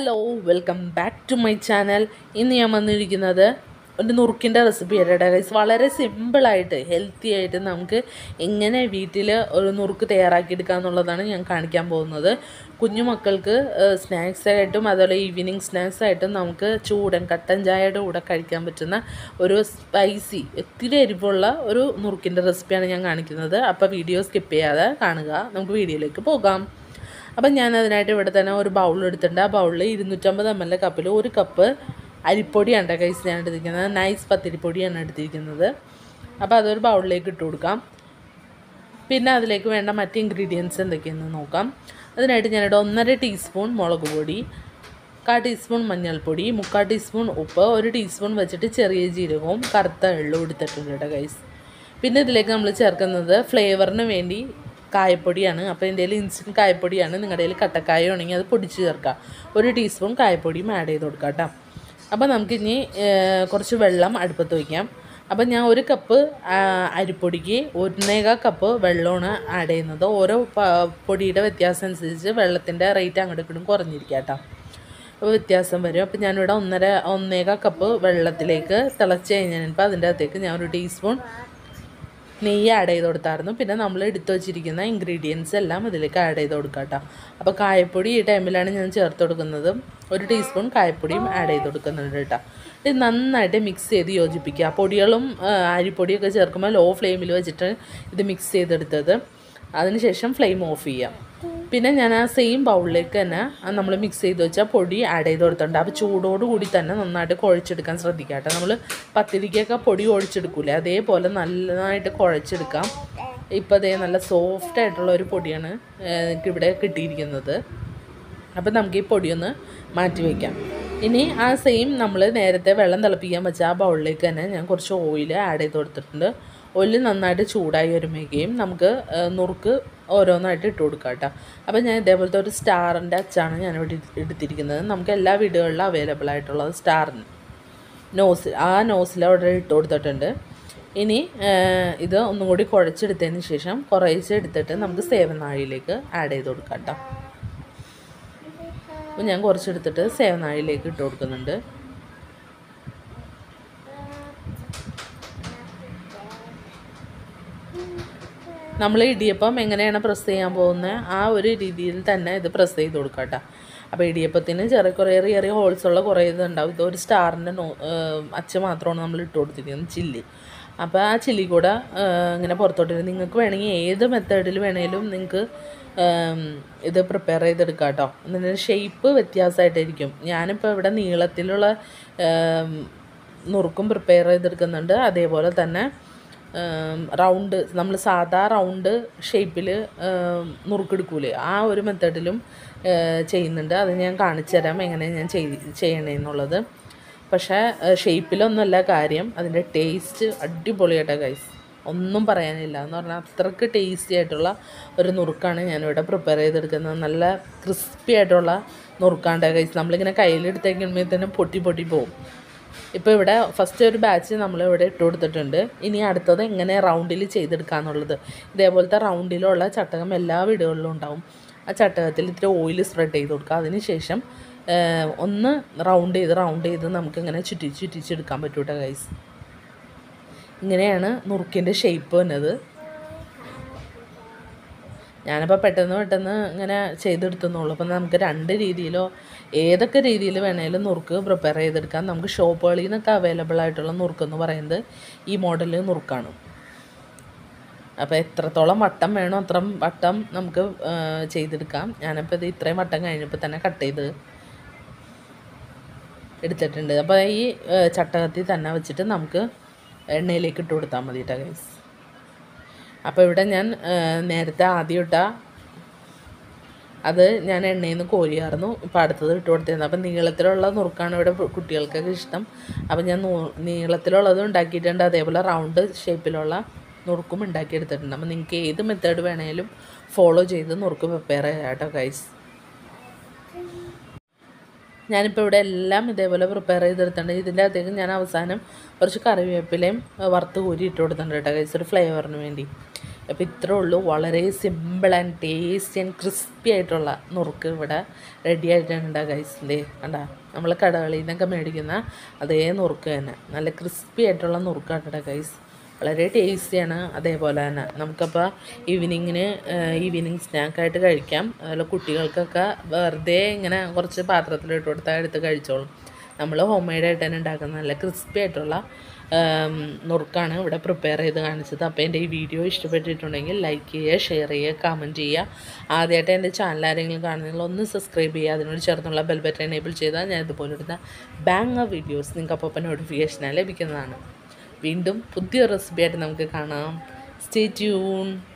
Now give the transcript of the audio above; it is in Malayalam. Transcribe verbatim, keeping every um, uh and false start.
Hello welcome back to my channel. ഇന്ന് ഞാൻ വന്നിരിക്കുന്നത് ഒരു നുറുക്കിൻ്റെ റെസിപ്പി ആയിട്ട് ഗൈസ്. വളരെ സിമ്പിളായിട്ട് ഹെൽത്തി ആയിട്ട് നമുക്ക് എങ്ങനെ വീട്ടിൽ ഒരു നുറുക്ക് തയ്യാറാക്കിയെടുക്കുക എന്നുള്ളതാണ് ഞാൻ കാണിക്കാൻ പോകുന്നത്. കുഞ്ഞു മക്കൾക്ക് സ്നാക്സ് ആയിട്ടും അതുപോലെ ഈവനിങ് സ്നാക്സ് ആയിട്ടും നമുക്ക് ചൂടൻ കട്ടൻ ചായയുടെ കൂടെ കഴിക്കാൻ പറ്റുന്ന ഒരു സ്പൈസി ഒത്തിരി എരിവുള്ള ഒരു നുറുക്കിൻ്റെ റെസിപ്പിയാണ് ഞാൻ കാണിക്കുന്നത്. അപ്പോൾ വീഡിയോ സ്കിപ്പ് ചെയ്യാതെ കാണുക. നമുക്ക് വീഡിയോയിലേക്ക് പോകാം. അപ്പം ഞാൻ അതിനായിട്ട് ഇവിടെ തന്നെ ഒരു ബൗൾ എടുത്തിട്ടുണ്ട്. ആ ബൗളിൽ ഇരുന്നൂറ്റമ്പത് എം എൽ കപ്പിൽ ഒരു കപ്പ് അരിപ്പൊടിയാണ് കൈസ് ഞാൻ എടുത്തിരിക്കുന്നത്. നൈസ് പത്തിരിപ്പൊടിയാണ് എടുത്തിരിക്കുന്നത്. അപ്പോൾ അതൊരു ബൗളിലേക്ക് ഇട്ട് കൊടുക്കാം. പിന്നെ അതിലേക്ക് വേണ്ട മറ്റ് ഇൻഗ്രീഡിയൻസ് എന്തൊക്കെയെന്ന് നോക്കാം. അതിനായിട്ട് ഞാനിവിടെ ഒന്നര ടീസ്പൂൺ മുളക് പൊടി, കാൽ ടീസ്പൂൺ മഞ്ഞൾപ്പൊടി, മുക്കാൽ ടീസ്പൂൺ ഉപ്പ്, ഒരു ടീസ്പൂൺ വെച്ചിട്ട് ചെറിയ ജീരകവും കറുത്ത എള്ളും എടുത്തിട്ടുണ്ട് കേട്ടോ ഗൈസ്. പിന്നെ ഇതിലേക്ക് നമ്മൾ ചേർക്കുന്നത് ഫ്ലേവറിന് വേണ്ടി കായപ്പൊടിയാണ്. അപ്പോൾ എൻ്റെ കയ്യിൽ ഇൻസ്റ്റൻറ്റ് കായപ്പൊടിയാണ്. നിങ്ങളുടെ കയ്യിൽ കട്ടക്കായ ഉണ്ടെങ്കിൽ അത് പൊടിച്ച് ചേർക്കുക. ഒരു ടീസ്പൂൺ കായപ്പൊടിയും ആഡ് ചെയ്ത് കൊടുക്കാം കേട്ടോ. അപ്പോൾ നമുക്കിനി കുറച്ച് വെള്ളം അടുപ്പത്ത് വയ്ക്കാം. അപ്പോൾ ഞാൻ ഒരു കപ്പ് അരിപ്പൊടിക്ക് ഒന്നേകാൽ കപ്പ് വെള്ളമാണ് ആഡ് ചെയ്യുന്നത്. ഓരോ പൊടിയുടെ വ്യത്യാസം അനുസരിച്ച് വെള്ളത്തിൻ്റെ റേറ്റ് അങ്ങോട്ട് ഇങ്ങോട്ടും കുറഞ്ഞിരിക്കുക കേട്ടോ. അപ്പോൾ വ്യത്യാസം വരും. അപ്പോൾ ഞാനിവിടെ ഒന്നര ഒന്നേകാൽ കപ്പ് വെള്ളത്തിലേക്ക് തിളച്ച് കഴിഞ്ഞപ്പോൾ അതിൻ്റെ അകത്തേക്ക് ഞാൻ ഒരു ടീസ്പൂൺ നെയ്യ് ആഡ് ചെയ്ത് കൊടുത്തായിരുന്നു. പിന്നെ നമ്മൾ എടുത്തു വച്ചിരിക്കുന്ന ഇൻഗ്രീഡിയൻസ് എല്ലാം ഇതിലേക്ക് ആഡ് ചെയ്ത് കൊടുക്കാം കേട്ടോ. അപ്പോൾ കായപ്പൊടി ഈ ടൈമിലാണ് ഞാൻ ചേർത്ത് കൊടുക്കുന്നത്. ഒരു ടീസ്പൂൺ കായപ്പൊടിയും ആഡ് ചെയ്ത് കൊടുക്കുന്നുണ്ട് കേട്ടോ. ഇത് നന്നായിട്ട് മിക്സ് ചെയ്ത് യോജിപ്പിക്കുക. പൊടികളും അരിപ്പൊടിയൊക്കെ ചേർക്കുമ്പോൾ ലോ ഫ്ലെയിമിൽ വെച്ചിട്ട് ഇത് മിക്സ് ചെയ്തെടുത്തത്. അതിനുശേഷം ഫ്ലെയിം ഓഫ് ചെയ്യാം. പിന്നെ ഞാൻ ആ സെയിം ബൗളിലേക്ക് തന്നെ നമ്മൾ മിക്സ് ചെയ്ത് വെച്ചാൽ പൊടി ആഡ് ചെയ്ത് കൊടുത്തിട്ടുണ്ട്. അപ്പോൾ ചൂടോട് കൂടി തന്നെ നന്നായിട്ട് കുഴച്ചെടുക്കാൻ ശ്രദ്ധിക്കുക കേട്ടോ. നമ്മൾ പത്തിരിക്കൊക്കെ പൊടി കുഴച്ചെടുക്കൂലേ, അതേപോലെ നന്നായിട്ട് കുഴച്ചെടുക്കാം. ഇപ്പോൾ അതേ നല്ല സോഫ്റ്റ് ആയിട്ടുള്ള ഒരു പൊടിയാണ് ഇവിടെ കിട്ടിയിരിക്കുന്നത്. അപ്പോൾ നമുക്ക് ഈ പൊടിയൊന്ന് മാറ്റി വയ്ക്കാം. ഇനി ആ സെയിം നമ്മൾ നേരത്തെ വെള്ളം തിളപ്പിക്കാൻ വെച്ച ആ ബൗളിലേക്ക് തന്നെ ഞാൻ കുറച്ച് ഓയിൽ ആഡ് ചെയ്ത് കൊടുത്തിട്ടുണ്ട്. ഓയിൽ നന്നായിട്ട് ചൂടായി വരുമ്പോഴേക്കും നമുക്ക് നുറുക്ക് ഓരോന്നായിട്ട് ഇട്ട് കൊടുക്കാം കേട്ടോ. അപ്പോൾ ഞാൻ ഇതേപോലത്തെ ഒരു സ്റ്റാറിൻ്റെ അച്ചാണ് ഞാനിവിടെ എടുത്തിരിക്കുന്നത്. നമുക്ക് എല്ലാ വീടുകളിലും അവൈലബിൾ ആയിട്ടുള്ളത് സ്റ്റാറിന് നോസിൽ ആ നോസിൽ അവിടെ ഇട്ട് കൊടുത്തിട്ടുണ്ട്. ഇനി ഇത് ഒന്നും കൂടി കുഴച്ചെടുത്തതിന് ശേഷം കുറേശ്ശെ എടുത്തിട്ട് നമുക്ക് സേവനാഴിയിലേക്ക് ആഡ് ചെയ്ത് കൊടുക്കാം കേട്ടോ. അപ്പോൾ ഞാൻ കുറച്ചെടുത്തിട്ട് സേവനാഴിയിലേക്ക് ഇട്ട് കൊടുക്കുന്നുണ്ട്. നമ്മൾ ഇടിയപ്പം എങ്ങനെയാണ് പ്രസ് ചെയ്യാൻ പോകുന്നത് ആ ഒരു രീതിയിൽ തന്നെ ഇത് പ്രസ് ചെയ്ത് കൊടുക്കാം കേട്ടോ. അപ്പോൾ ഇടിയപ്പത്തിന് ചെറിയ കുറേ ചെറിയ ഹോൾസുള്ള കുറേ ഇതുണ്ടാവും. ഇതൊരു സ്റ്റാറിൻ്റെ നോ അച്ച മാത്രമാണ് നമ്മൾ ഇട്ട് കൊടുത്തിരിക്കുന്നത്, ചില്ലി. അപ്പോൾ ആ ചില്ലി കൂടെ ഇങ്ങനെ പുറത്തോട്ട് നിങ്ങൾക്ക് വേണമെങ്കിൽ ഏത് മെത്തേഡിൽ വേണമെങ്കിലും നിങ്ങൾക്ക് ഇത് പ്രിപ്പയർ ചെയ്തെടുക്കാം കേട്ടോ. എന്നിട്ട് ഷേപ്പ് വ്യത്യാസമായിട്ടായിരിക്കും. ഞാനിപ്പോൾ ഇവിടെ നീളത്തിലുള്ള നുറുക്കും പ്രിപ്പയർ ചെയ്തെടുക്കുന്നുണ്ട്. അതേപോലെ തന്നെ റൗണ്ട് നമ്മൾ സാധാ റൗണ്ട് ഷേപ്പിൽ നുറുക്കെടുക്കൂലേ, ആ ഒരു മെത്തേഡിലും ചെയ്യുന്നുണ്ട്. അത് ഞാൻ കാണിച്ചു തരാം എങ്ങനെ ഞാൻ ചെയ്യണമെന്നുള്ളത്. പക്ഷേ ഷേപ്പിലൊന്നുമല്ല കാര്യം, അതിൻ്റെ ടേസ്റ്റ് അടിപൊളിയായിട്ടാണ് ഗൈസ്. ഒന്നും പറയാനില്ല എന്ന് പറഞ്ഞാൽ അത്രയ്ക്ക് ടേസ്റ്റി ആയിട്ടുള്ള ഒരു നുറുക്കാണ് ഞാനിവിടെ പ്രിപ്പയർ ചെയ്തെടുക്കുന്നത്. നല്ല ക്രിസ്പി ആയിട്ടുള്ള നുറുക്കാണ്ട് ഗൈസ്. നമ്മളിങ്ങനെ കയ്യിലെടുത്തേക്കുമ്പോഴത്തേനും പൊട്ടി പൊട്ടി പോകും. ഇപ്പോൾ ഇവിടെ ഫസ്റ്റ് ഒരു ബാച്ച് നമ്മളിവിടെ ഇട്ട് കൊടുത്തിട്ടുണ്ട്. ഇനി അടുത്തത് എങ്ങനെ റൗണ്ടിൽ ചെയ്തെടുക്കാമെന്നുള്ളത്. ഇതേപോലത്തെ റൗണ്ടിലുള്ള ചട്ടകം എല്ലാ വീടുകളിലും ഉണ്ടാവും. ആ ചട്ടകത്തിൽ ഇത്തിരി ഓയിൽ സ്പ്രെഡ് ചെയ്ത് കൊടുക്കുക. അതിന് ശേഷം ഒന്ന് റൗണ്ട് ചെയ്ത് റൗണ്ട് ചെയ്ത് നമുക്കിങ്ങനെ ചുറ്റി ചുറ്റിച്ചെടുക്കാൻ പറ്റും കേട്ടോ ഗൈസ്. ഇങ്ങനെയാണ് നുറുക്കിൻ്റെ ഷേപ്പ് വന്നത്. ഞാനിപ്പോൾ പെട്ടെന്ന് പെട്ടെന്ന് ഇങ്ങനെ ചെയ്തെടുത്തുന്നുള്ളൂ. അപ്പം നമുക്ക് രണ്ട് രീതിയിലോ ഏതൊക്കെ രീതിയിൽ വേണമെങ്കിലും നുറുക്ക് പ്രിപ്പയർ ചെയ്തെടുക്കാം. നമുക്ക് ഷോപ്പുകളിൽ നിന്നൊക്കെ അവൈലബിൾ ആയിട്ടുള്ള നുറുക്കെന്ന് പറയുന്നത് ഈ മോഡൽ നുറുക്കാണ്. അപ്പോൾ എത്രത്തോളം വട്ടം വേണോ അത്ര വട്ടം നമുക്ക് ചെയ്തെടുക്കാം. ഞാനിപ്പോൾ ഇത് ഇത്രയും വട്ടം കഴിഞ്ഞപ്പോൾ തന്നെ കട്ട് ചെയ്ത് എടുത്തിട്ടുണ്ട്. അപ്പോൾ ഈ ചട്ടകത്തിൽ തന്നെ വെച്ചിട്ട് നമുക്ക് എണ്ണയിലേക്ക് ഇട്ട് കൊടുത്താൽ മതി കേട്ടോ ഗൈസ്. അപ്പോൾ ഇവിടെ ഞാൻ നേരത്തെ ആദ്യം ഇട്ട അത് ഞാൻ എണ്ണയിൽ നിന്ന് കോരിയായിരുന്നു. ഇപ്പോൾ അടുത്തത് ഇട്ട് കൊടുത്തിരുന്നു. അപ്പം നീളത്തിലുള്ള നുറുക്കാണ് ഇവിടെ കുട്ടികൾക്കൊക്കെ ഇഷ്ടം. അപ്പം ഞാൻ നീളത്തിലുള്ളതും ഉണ്ടാക്കിയിട്ടുണ്ട്. അതേപോലെ റൗണ്ട് ഷേപ്പിലുള്ള നുറുക്കും ഉണ്ടാക്കിയെടുത്തിട്ടുണ്ട്. അപ്പം നിങ്ങൾക്ക് ഏത് മെത്തേഡ് വേണമെങ്കിലും ഫോളോ ചെയ്ത് നുറുക്ക് പ്രിപ്പയർ ചെയ്യാം കേട്ടോ ഗൈസ്. ഞാനിപ്പോൾ ഇവിടെ എല്ലാം ഇതേപോലെ പ്രിപ്പയർ ചെയ്തെടുത്തിട്ടുണ്ട്. ഇതിൻ്റെ അകത്തേക്ക് ഞാൻ അവസാനം കുറച്ച് കറിവേപ്പിലയും വറുത്ത് കോരി ഇട്ട് കൊടുത്തിട്ടുണ്ട് കേട്ടോ ഗൈസ്, ഒരു ഫ്ലേവറിന് വേണ്ടി. അപ്പോൾ ഇത്രേ ഉള്ളൂ. വളരെ simple and tasty and crispy ആയിട്ടുള്ള നുറുക്ക് ഇവിടെ റെഡി ആയിട്ടുണ്ട് ഗൈസ്. ദേ കണ്ടാ, നമ്മൾ കടകളിൽ നിന്നൊക്കെ മേടിക്കുന്ന അതേ നുറുക്ക് തന്നെ, നല്ല ക്രിസ്പി ആയിട്ടുള്ള നുറുക്കാണ് ഗൈസ്. വളരെ ടേസ്റ്റിയാണ്. അതേപോലെ തന്നെ നമുക്കപ്പോൾ ഈവനിങ്ങിന് ഈവനിങ് സ്നാക്കായിട്ട് കഴിക്കാം. അതുപോലെ കുട്ടികൾക്കൊക്കെ വെറുതെ ഇങ്ങനെ കുറച്ച് പാത്രത്തിലിട്ട് കൊടുത്താൽ എടുത്ത് കഴിച്ചോളും. നമ്മൾ ഹോം മെയ്ഡായിട്ട് തന്നെ ഉണ്ടാക്കുന്ന നല്ല ക്രിസ്പി ആയിട്ടുള്ള നുറുക്കാണ് ഇവിടെ പ്രിപ്പയർ ചെയ്ത് കാണിച്ചത്. അപ്പോൾ എൻ്റെ ഈ വീഡിയോ ഇഷ്ടപ്പെട്ടിട്ടുണ്ടെങ്കിൽ ലൈക്ക് ചെയ്യുക, ഷെയർ ചെയ്യുക, കമൻറ്റ് ചെയ്യുക. ആദ്യമായിട്ട് എൻ്റെ ചാനൽ ആരെങ്കിലും കാണുന്നെങ്കിൽ ഒന്ന് സബ്സ്ക്രൈബ് ചെയ്യുക. അതിനോട് ചേർന്നുള്ള ബെൽ ബട്ടൺ എനേബിൾ ചെയ്താൽ ഞാൻ ഇതുപോലെ ഇടുന്ന ബാങ് വീഡിയോസ് നിങ്ങൾക്ക് അപ്പോൾ നോട്ടിഫിക്കേഷനായി ലഭിക്കുന്നതാണ്. വീണ്ടും പുതിയ റെസിപ്പിയായിട്ട് നമുക്ക് കാണാം. Stay tune.